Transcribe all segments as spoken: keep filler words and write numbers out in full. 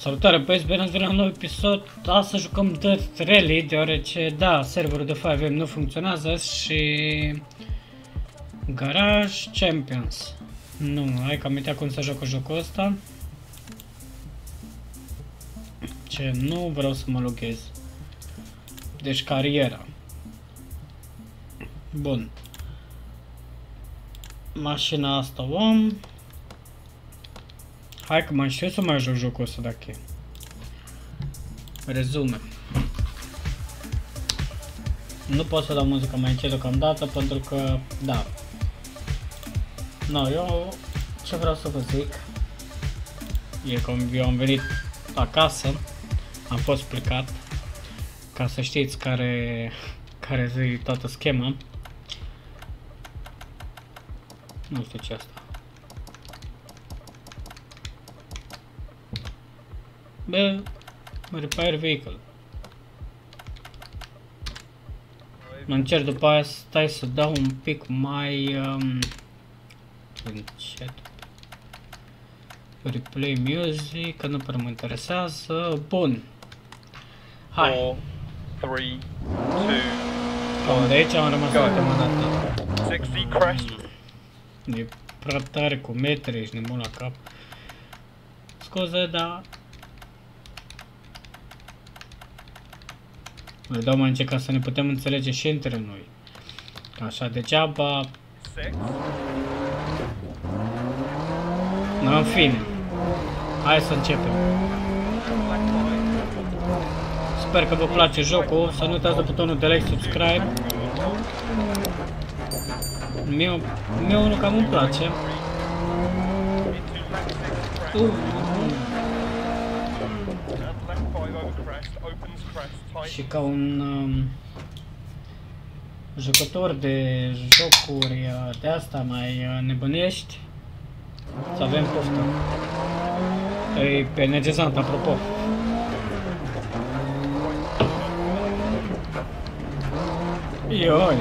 Salutare băieți, bine ați venit la un nou episod. Astăzi jucăm Dirt Rally, deoarece, da, serverul de five M nu funcționează și... Garage Champions. Nu, hai că am uitat cum să joc jocul ăsta. Ce, nu vreau să mă loghez. Deci cariera. Bun. Mașina asta o am. Hai că mai știu să mai joc jocul ăsta dacă e. Rezume. Nu pot să dau muzica mai încet deocamdată pentru că, da. No, eu ce vreau să vă zic e că eu am venit acasă, am fost plecat, ca să știți care, care zi toată schema. Nu știu ce asta. Bă, repair vehicle. Mă încerc după aia, stai să dau un pic mai um, încet. Replay music, că nu prea mă interesează. Bun. Hai. four, three, two, de aici am rămas ultima dată. sixty crest. E prea tare cu metri, ești nebun la cap. Scuze, dar... Le dau mai încet ca să ne putem înțelege și între noi. Așa, degeaba... În fine. Hai să începem. Sper că vă place jocul. Să nu uitați de butonul de like, subscribe. Mie, mie unul cam îmi place. Uh. Și ca un um, jucător de jocuri de asta mai uh, nebunești, să avem poftă. E pe energizant, apropo. Ioi!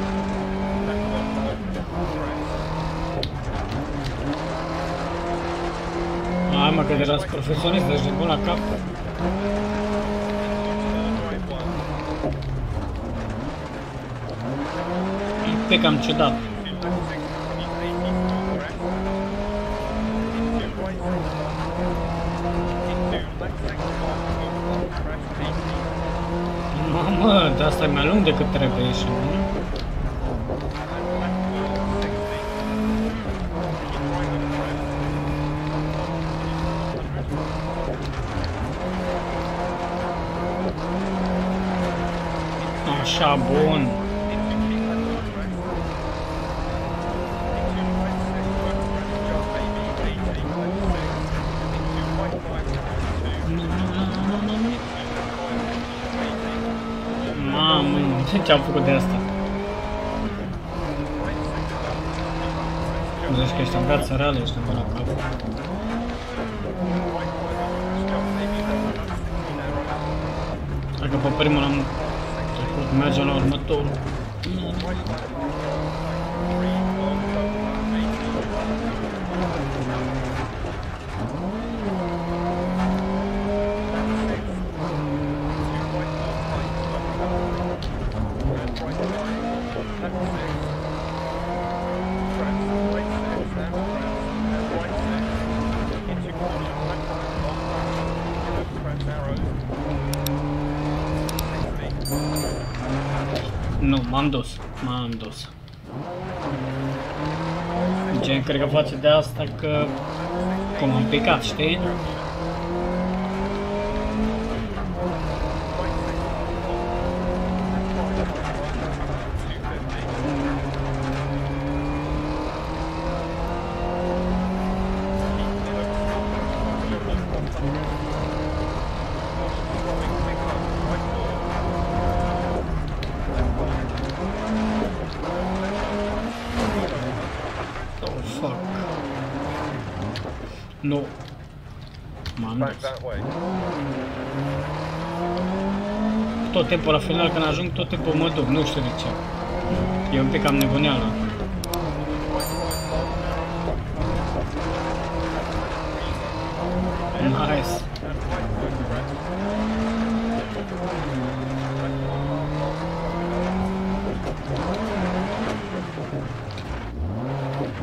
Hai mă, că deja sunt profesionist, deci de bun la cap. Un pic cam ciudat. Mamă, dar asta e mai lung decât trebuie și nu? Așa, bun. Mamă, ce-am făcut de asta? Zici că ești în viața reală, ești în bună cap. Dacă pe primul am trecut, mergem la următorul. Nu, m-am dus, m-am dus. Gen, cred că face de asta că... Cum am picat, știi? Nu. M-am dus. Tot timpul la final când ajung, tot timpul mă duc, nu știu de ce. E un pic cam nebuneală. Nice.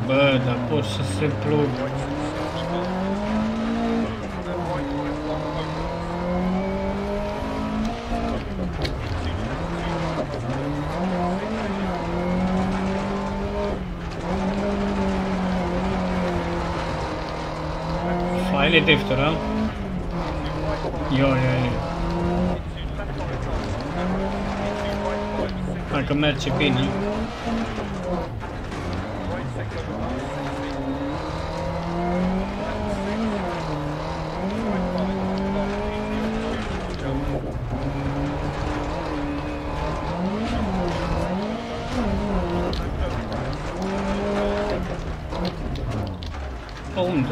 Bă, dar pur și simplu... Faile drifter, a? Yo, yo, yo. Hai că merge bine. Pe unde?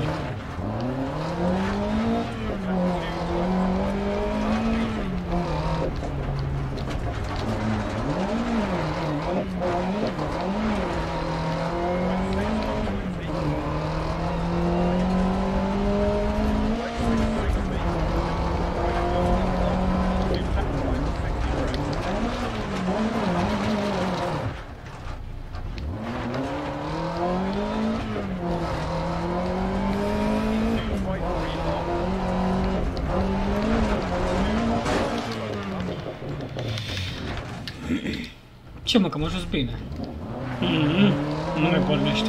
Ce mă, că m-a ajuns bine. Mm-hmm. Nu mai pornește.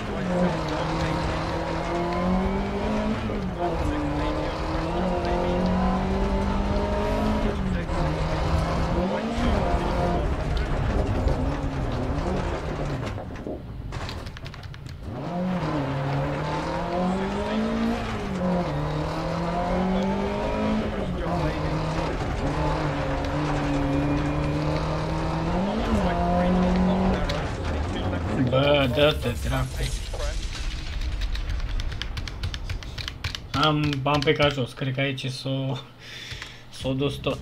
Bă, dă-te, dracu. Am, am plecat jos, cred că aici s-o s-o dus tot.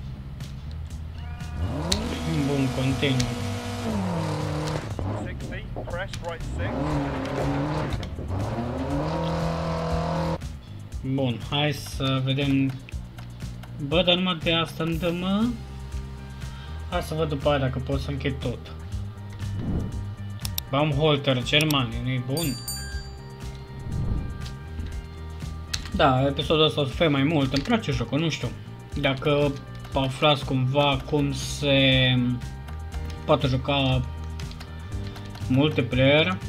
Bun, continuu. Bun, hai să vedem. Bă, dar numai de asta îmi dă, mă. Hai să văd după aia dacă pot să închid tot. Baumholter, Germania, nu-i bun? Da, episodul ăsta o să fie mai mult, îmi place jocul, nu știu. Dacă aflați cumva cum se poate juca multiplayer,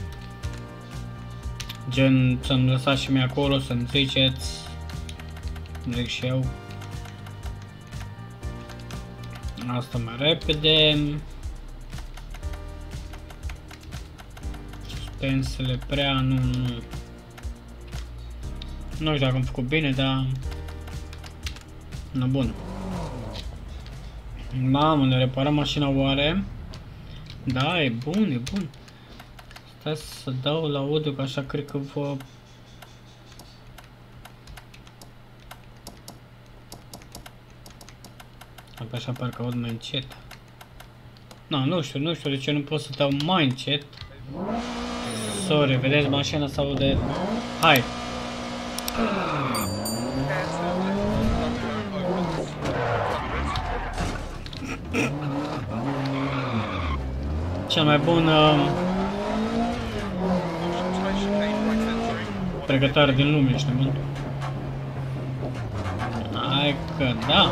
gen să-mi lăsați și mie acolo, să-mi ziceți, zic și eu. Asta mai repede. Suspensele prea, nu, nu. Nu știu dacă am făcut bine, dar... Nu, bun. Mamă, ne reparăm mașina oare? Da, e bun, e bun. Stai să dau la audio, că așa cred că vă... Apoi așa parcă aud mai încet. No, nu știu, nu știu de ce nu pot să dau mai încet. Sorry, vedeți, mașina se aude. Hai! Cea mai bună pregătare din lume, ești nebun? Hai că da!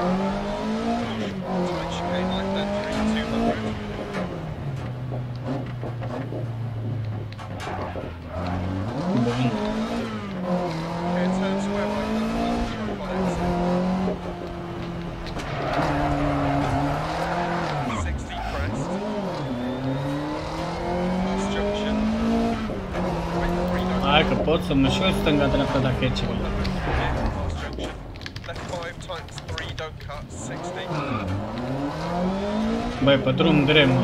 Bun. Hai că pot să mă și uit stânga-dreapta dacă e ceva. Băi, pe drum drept, mă.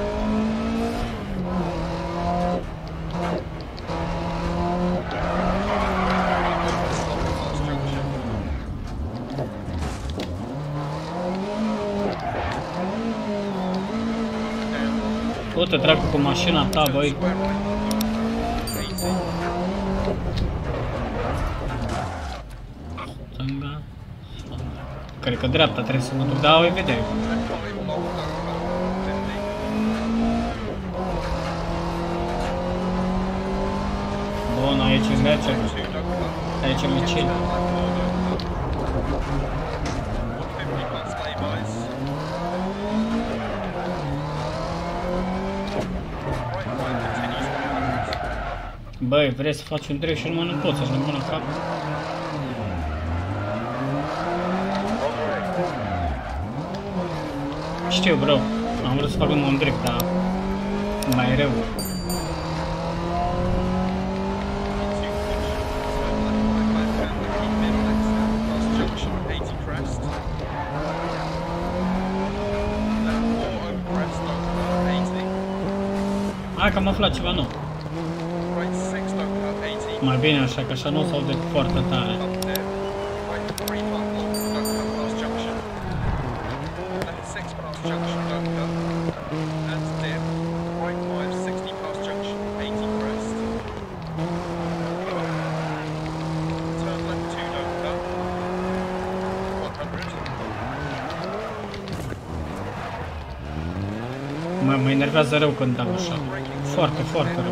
Du-te dracu cu mașina ta, băi. Stânga. Cred că dreapta trebuie să mă duc, da, o vedem. Bun, aici merge. Aici mi chill. Băi, vrei să faci un drift și numai nu poți, ești nebun la cap. Știu, bro, am vrut să fac un drift, dar mai rău. Hai că am aflat ceva nou. Mai bine așa, că așa nu s-au de foarte tare. Mă, mă enervează rău când dau așa. Foarte, foarte rău.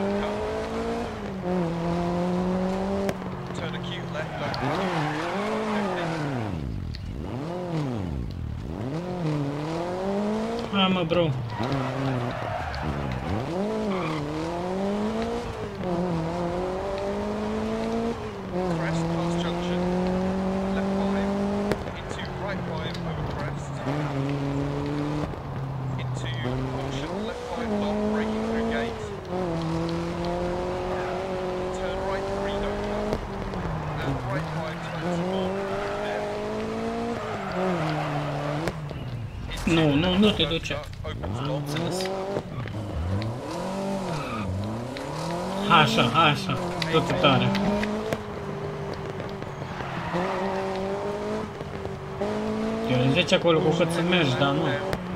Hai mă, bro. Nu, nu, nu te duce. Am înțeles. Hai așa, hai așa. Du-te tare. Eu zice acolo cu cât să mergi, dar nu.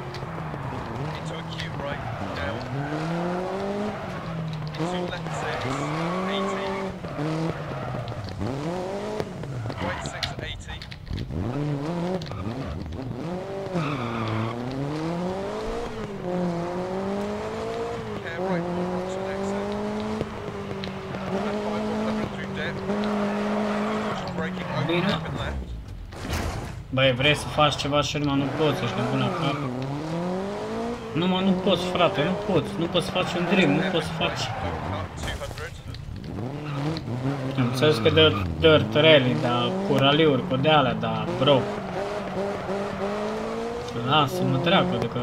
Bine. Băi, vrei să faci ceva și numai nu poți, ești nebun la cap. Numai nu poți, frate, nu poți. Nu poți să faci un dream, nu poți să faci... Am înțeles că dă dirt rally, dar cu raliuri, cu de-alea, dar bro. Lasă-mă dracu, adică...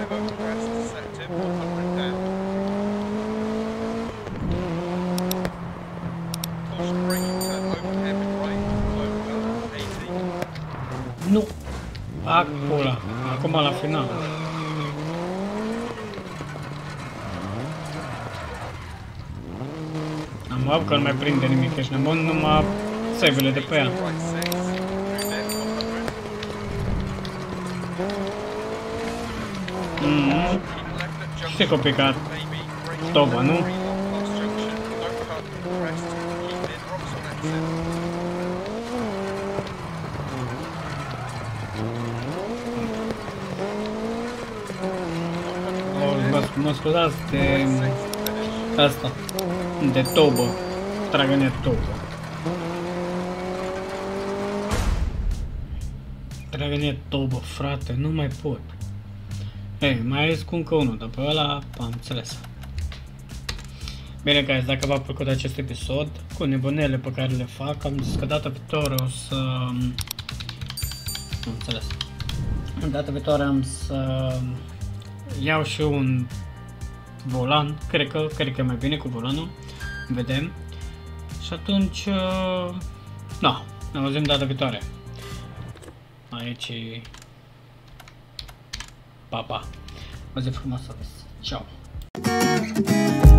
Nu! Acula! Acum la final. Am luat că nu mai prinde nimic, ești nebun, numai save-urile de pe ea. Mm-hmm. Știi că a picat toba, nu? Mă scuzați de asta, de tobă, tragăne tobă. Tragăne tobă, frate, nu mai pot. Ei, mai ales cu încă unul, dar pe ăla am înțeles. Bine, guys, dacă v-a plăcut acest episod, cu nebunele pe care le fac, am zis că data viitoare o să... Am înțeles. Data viitoare am să iau și un volan, cred că, cred că e mai bine cu volanul, vedem. Și atunci, uh, da, ne auzim data viitoare. Aici, pa, pa. O zi frumoasă, ciao.